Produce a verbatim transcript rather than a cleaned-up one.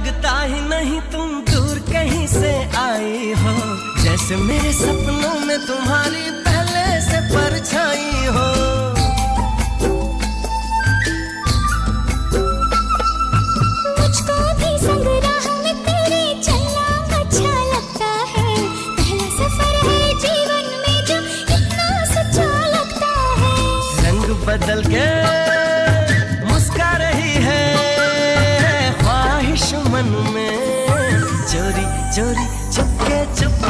लगता ही नहीं तुम दूर कहीं से आई हो, जैसे मेरे सपनों में तुम्हारी पहले से परछाई हो। मुझको भी संग राह में तेरे चलना अच्छा लगता है, पहला सफर है जीवन में जो इतना सच्चा लगता है। रंग बदल के मुस्का रही है ख्वाहिश मन में, चोरी चोरी चुपके चुप